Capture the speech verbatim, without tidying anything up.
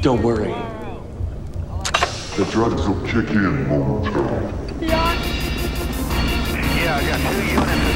Don't worry. The drugs will kick in momentarily. Yeah, I got two units